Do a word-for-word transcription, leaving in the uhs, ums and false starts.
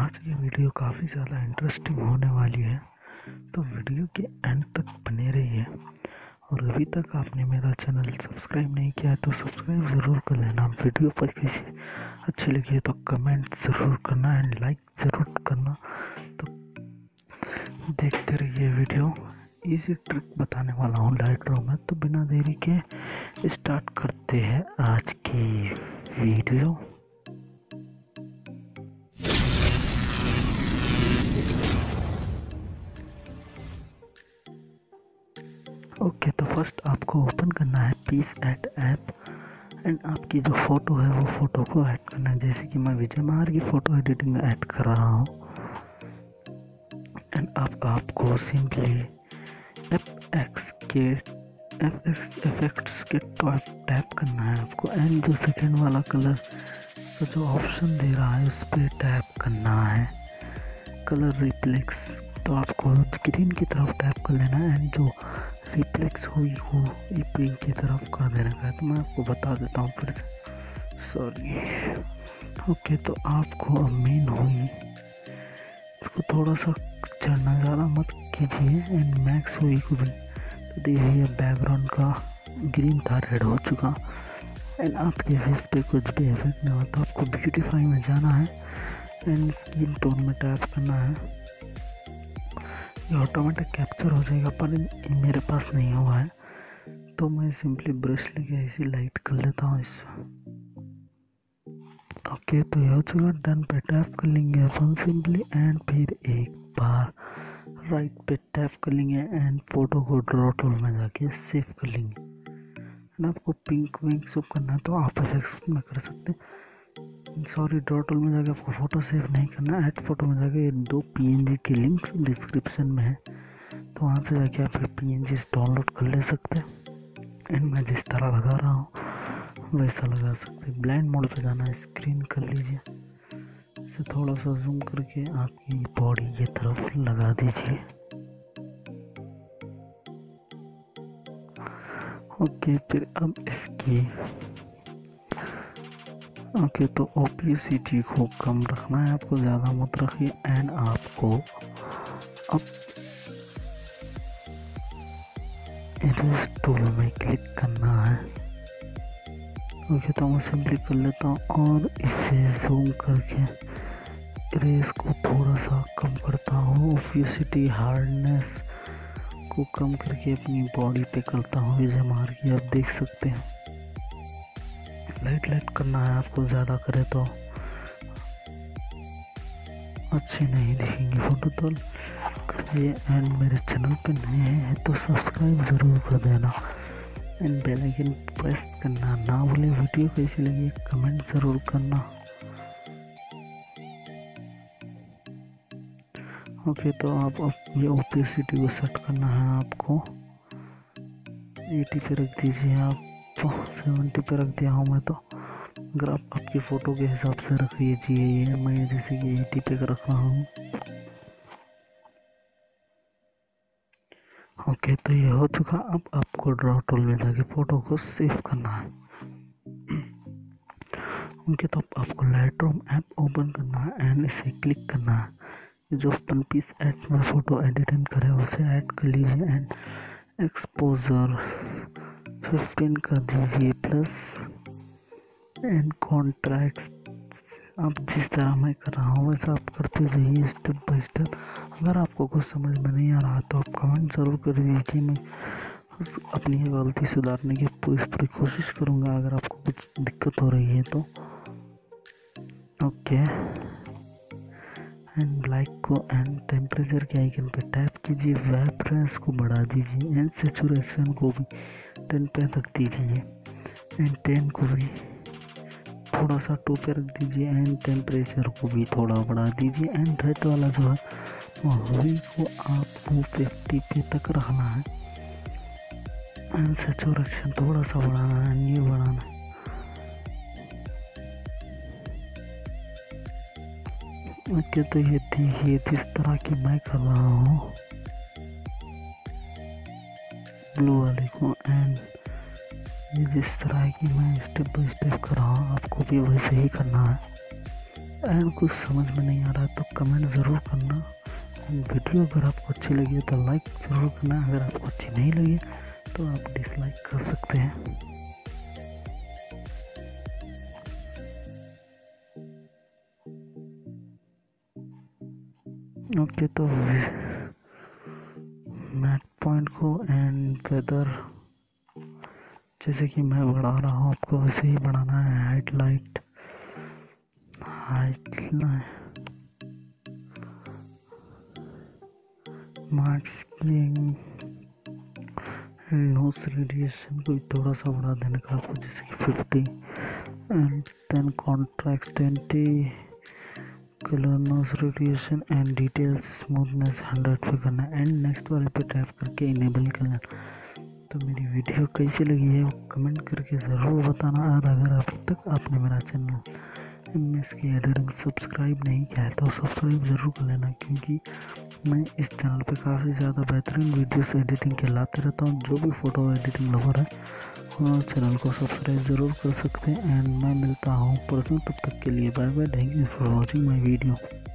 आज की वीडियो काफ़ी ज़्यादा इंटरेस्टिंग होने वाली है, तो वीडियो के एंड तक बने रहिए। और अभी तक आपने मेरा चैनल सब्सक्राइब नहीं किया है तो सब्सक्राइब ज़रूर कर लेना। वीडियो पर किसी अच्छी लगी है तो कमेंट ज़रूर करना एंड लाइक ज़रूर करना। तो देखते रहिए वीडियो। इजी ट्रिक बताने वाला हूँ लाइटरूम में, तो बिना देरी के स्टार्ट करते हैं आज की वीडियो। ओके, तो फर्स्ट आपको ओपन करना है पीस ऐड ऐप एंड आपकी जो फ़ोटो है वो फ़ोटो को ऐड करना है। जैसे कि मैं विजय महार की फ़ोटो एडिटिंग में ऐड कर रहा हूँ एंड अब आपको सिंपली एफ एक्स के एफ एक्स इफेक्ट्स के टॉप टैप करना है आपको एंड जो सेकेंड वाला कलर का जो ऑप्शन दे रहा है उस पर टैप करना है, कलर रिफ्लेक्स। तो आपको स्क्रीन की तरफ टैप कर लेना है एंड जो रिफ्लेक्स हुई हो पिंक की तरफ कर देने का है। तो मैं आपको बता देता हूँ फिर से, सॉरी। ओके, तो आपको अब मेन हुई इसको थोड़ा सा चढ़ना, ज़्यादा मत कीजिए एंड मैक्स हुई को भी। तो देखिए बैकग्राउंड का ग्रीन था रेड हो चुका एंड आपके फेस पे कुछ भी इफेक्ट नहीं होता। आपको ब्यूटीफाई में जाना है एंड स्किन टोन में टैप करना है। ये ऑटोमेटिक कैप्चर हो जाएगा पर मेरे पास नहीं हुआ है, तो मैं सिंपली ब्रश लेके ऐसे लाइट कर लेता हूँ इस। ओके, तो ये हो चुका। डन पे टैप कर लेंगे अपन सिंपली एंड फिर एक बार राइट पे टैप कर लेंगे एंड फोटो को ड्रॉ टूल में जाके सेव कर लेंगे। एंड आपको पिंक विंक सब करना है तो आप इफेक्ट्स में कर सकते हैं। सॉरी, ड्रॉ टूल में जाके आपको फ़ोटो सेव नहीं करना, ऐड फोटो में जाके ये दो पीएनजी की लिंक डिस्क्रिप्शन में है, तो वहाँ से जाके आप पीएनजी डाउनलोड कर ले सकते हैं एंड मैं जिस तरह लगा रहा हूँ वैसा लगा सकते हैं। ब्लाइंड मोड पे जाना है, स्क्रीन कर लीजिए, इसे थोड़ा सा जूम करके आपकी बॉडी की तरफ लगा दीजिए। ओके, फिर अब इसकी ओके okay, तो ओपेसिटी को कम रखना है आपको, ज़्यादा मत रखिए एंड आपको अब इरेज टूल में क्लिक करना है। ओके okay, तो मैं सिंपली कर लेता हूँ और इसे जूम करके इरेज को थोड़ा सा कम करता हूँ। ओपेसिटी हार्डनेस को कम करके अपनी बॉडी पे करता हूँ विजय महार की, आप देख सकते हैं। लाइट लाइट करना है आपको, ज़्यादा करे तो अच्छी नहीं दिखेंगी फोटो, तो करिए। एंड मेरे चैनल पे नए हैं तो सब्सक्राइब ज़रूर कर देना एंड बेल आइकन प्रेस करना ना भूले। वीडियो कैसी लगी कमेंट ज़रूर करना। ओके, तो आप अब ये ओपेसिटी को सेट करना है आपको, एटी पे रख दीजिए, आप सेवेंटी पे रख दिया हूँ मैं। तो अगर आप आपकी फ़ोटो के हिसाब से रख लीजिए, ये मैं जैसे कि एटी पे रख रहा हूँ। ओके, तो ये हो चुका। अब आपको ड्रॉ टूल में जाके फ़ोटो को सेव करना है। ओके, तो आपको लाइटरूम ऐप ओपन करना है एंड इसे क्लिक करना है। जो अपन पीस ऐड में फ़ोटो एडिटिंग करें उसे ऐड कर लीजिए एंड एक्सपोजर फिफ्टीन कर दीजिए प्लस एंड कॉन्ट्रैक्ट आप जिस तरह मैं कर रहा हूँ वैसा आप करते जाइए स्टेप बाय स्टेप। अगर आपको कुछ समझ में नहीं आ रहा तो आप कमेंट ज़रूर कर दीजिए, मैं अपनी गलती सुधारने की पूरी पूरी कोशिश करूँगा अगर आपको कुछ दिक्कत हो रही है तो। ओके, एंड लाइक को एंड टेम्परेचर के आइकन पे टैप कीजिए, वाइब्रेंस को बढ़ा दीजिए एंड सैचुरेशन को भी टेन पे रख दीजिए एंड टेन को भी थोड़ा सा टू पे रख दीजिए एंड टेम्परेचर को भी थोड़ा बढ़ा दीजिए एंड रेड वाला जो है वही को आपको फिफ्टी पे तक रखना है एंड सैचुरेशन थोड़ा सा बढ़ाना है, ये बढ़ाना है। ओके, तो ये देखिए जिस तरह की मैं कर रहा हूँ ब्लू वाले को एंड ये जिस तरह की मैं स्टेप बाय स्टेप कर रहा हूँ आपको भी वैसे ही करना है। एंड कुछ समझ में नहीं आ रहा है तो कमेंट ज़रूर करना। वीडियो अगर आपको अच्छी लगी है तो लाइक ज़रूर करना, अगर आपको अच्छी नहीं लगी तो आप डिसलाइक कर सकते हैं। ओके तो मैट पॉइंट को एंड वेदर जैसे कि मैं बढ़ा रहा हूँ आपको वैसे ही बढ़ाना है। हाइट लाइट हाइट मार्क्स की नोज रेडिएशन को थोड़ा सा बढ़ा देने का आपको, जैसे कि fifty and then contract twenty, colour noise reduction and details smoothness hundred पे करना एंड नेक्स्ट वाले पे टैप करके इनेबल करना। तो मेरी वीडियो कैसी लगी है वो कमेंट करके ज़रूर बताना। और अगर अब तक आपने मेरा चैनल एम एस की एडिटिंग सब्सक्राइब नहीं किया है तो सब्सक्राइब ज़रूर कर लेना, क्योंकि मैं इस चैनल पे काफ़ी ज़्यादा बेहतरीन वीडियोस एडिटिंग के लाते रहता हूँ। जो भी फ़ोटो एडिटिंग लवर है वो चैनल को सब्सक्राइब ज़रूर कर सकते हैं। एंड मैं मिलता हूँ परसों, तब तक के लिए bye bye. Thank you for watching my video.